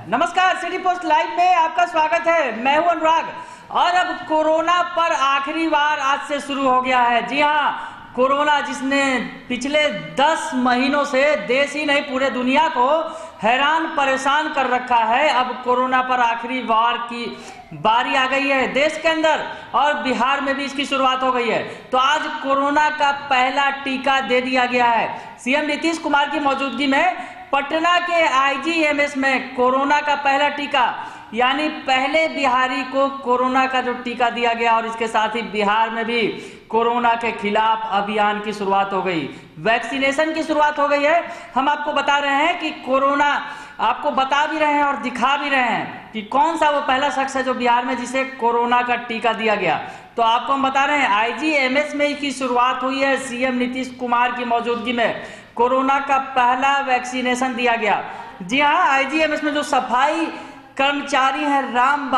नमस्कार, city post live में आपका स्वागत है। मैं हूं अनुराग और अब कोरोना पर आखिरी बार आज से शुरू हो गया है। जी हाँ, कोरोना जिसने पिछले 10 महीनों से देश ही नहीं पूरे दुनिया को हैरान परेशान कर रखा है, अब कोरोना पर आखिरी बार की बारी आ गई है देश के अंदर और बिहार में भी इसकी शुरुआत हो गई है। तो आज कोरोना का पहला टीका दे दिया गया है। सीएम नीतीश कुमार की मौजूदगी में पटना के आईजीएमएस में कोरोना का पहला टीका यानी पहले बिहारी को कोरोना का जो टीका दिया गया और इसके साथ ही बिहार में भी कोरोना के खिलाफ अभियान की शुरुआत हो गई, वैक्सीनेशन की शुरुआत हो गई है। हम आपको बता रहे हैं कि कोरोना आपको बता भी रहे हैं और दिखा भी रहे हैं कि कौन सा वो पहला शख्स है जो बिहार में जिसे कोरोना का टीका दिया गया। तो आपको हम बता रहे हैं आईजीएमएस में इसकी शुरुआत हुई है। सीएम नीतीश कुमार की मौजूदगी में कोरोना का पहला वैक्सीनेशन दिया गया। जी हाँ, आईजीएमएस में जो सफाई कर्मचारी हैं राम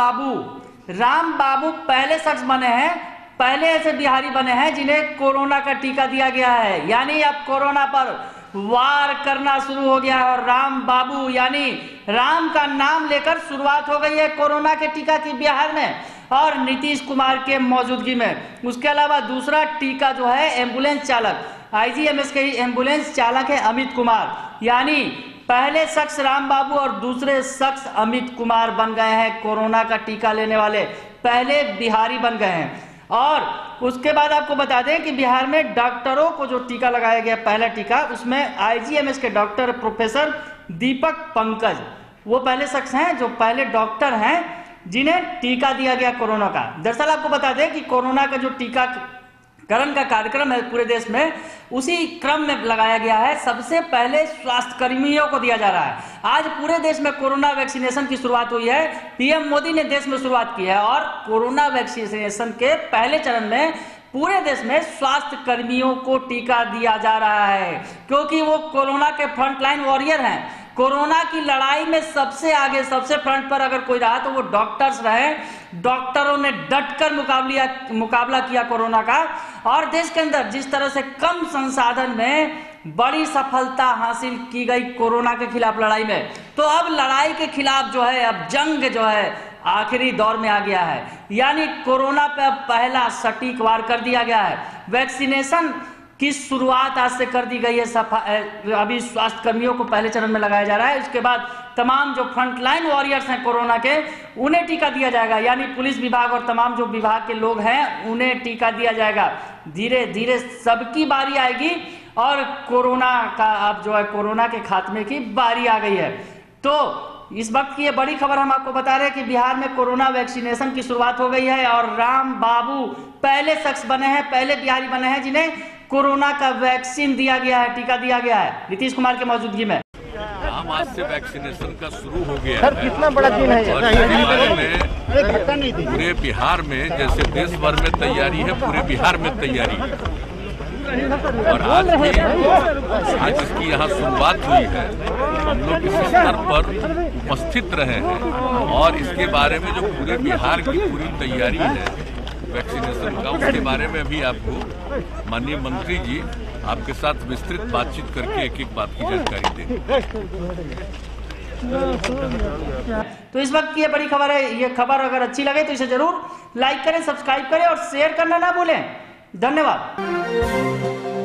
बाबू पहले शख्स बने हैं, पहले ऐसे बिहारी बने हैं जिन्हें कोरोना का टीका दिया गया है। यानी अब कोरोना पर वार करना शुरू हो गया है और राम बाबू यानी राम का नाम लेकर शुरुआत हो गई है कोरोना के टीका की बिहार में और नीतीश कुमार के मौजूदगी में। उसके अलावा दूसरा टीका जो है एम्बुलेंस चालक, आईजीएमएस के ही एम्बुलेंस चालक है अमित कुमार, यानी पहले शख्स राम बाबू और दूसरे शख्स अमित कुमार बन गए हैं कोरोना का टीका लेने वाले पहले बिहारी बन गए हैं। और उसके बाद आपको बता दें कि बिहार में डॉक्टरों को जो टीका लगाया गया पहला टीका, उसमें आईजीएमएस के डॉक्टर प्रोफेसर दीपक पंकज वो पहले शख्स हैं जो पहले डॉक्टर हैं जिन्हें टीका दिया गया कोरोना का। दरअसल आपको बता दें कि कोरोना का जो टीकाकरण का कार्यक्रम है पूरे देश में, उसी क्रम में लगाया गया है। सबसे पहले स्वास्थ्य कर्मियों को दिया जा रहा है। आज पूरे देश में कोरोना वैक्सीनेशन की शुरुआत हुई है। पीएम मोदी ने देश में शुरुआत की है और कोरोना वैक्सीनेशन के पहले चरण में पूरे देश में स्वास्थ्य कर्मियों को टीका दिया जा रहा है, क्योंकि वो कोरोना के फ्रंटलाइन वॉरियर हैं। कोरोना की लड़ाई में सबसे आगे, सबसे फ्रंट पर अगर कोई रहा तो वो डॉक्टर्स रहे। डॉक्टरों ने डटकर मुकाबला किया कोरोना का और देश के अंदर जिस तरह से कम संसाधन में बड़ी सफलता हासिल की गई कोरोना के खिलाफ लड़ाई में, तो अब लड़ाई के खिलाफ जो है, अब जंग जो है आखिरी दौर में आ गया है। यानी कोरोना पे पहला सटीक वार कर दिया गया है। वैक्सीनेशन की शुरुआत आज से कर दी गई है। अभी स्वास्थ्य कर्मियों को पहले चरण में लगाया जा रहा है। उसके बाद तमाम जो फ्रंटलाइन वॉरियर्स हैं कोरोना के, उन्हें टीका दिया जाएगा। यानी पुलिस विभाग और तमाम जो विभाग के लोग हैं उन्हें टीका दिया जाएगा। धीरे धीरे सबकी बारी आएगी और कोरोना का अब जो है कोरोना के खात्मे की बारी आ गई है। तो इस वक्त की ये बड़ी खबर हम आपको बता रहे हैं कि बिहार में कोरोना वैक्सीनेशन की शुरुआत हो गई है और राम बाबू पहले शख्स बने हैं, पहले बिहारी बने हैं जिन्हें कोरोना का वैक्सीन दिया गया है, टीका दिया गया है नीतीश कुमार के मौजूदगी में। आज से वैक्सीनेशन का शुरू हो गया है। कितना बड़ा दिन है और इसके बारे में पूरे बिहार में जैसे देश भर में तैयारी है, पूरे बिहार में तैयारी है और आज इसकी यहाँ शुरुआत हुई है। हम लोग इस स्तर पर उपस्थित रहे हैं और इसके बारे में जो पूरे बिहार की पूरी तैयारी है वैक्सीनेशन का, उसके बारे में भी आपको माननीय मंत्री जी आपके साथ विस्तृत बातचीत करके एक एक बात की जानकारी देंगे। तो इस वक्त की ये बड़ी खबर है। ये खबर अगर अच्छी लगे तो इसे जरूर लाइक करें, सब्सक्राइब करें और शेयर करना ना भूलें। धन्यवाद।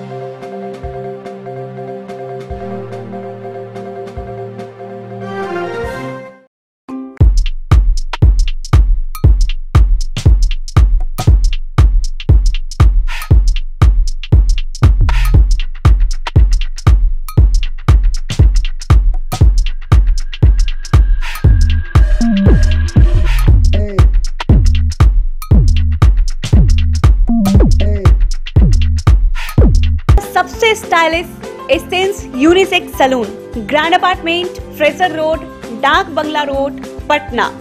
सबसे stylish essence unisex salon, grand apartment, Fraser road, Dak Bungalow road, Patna.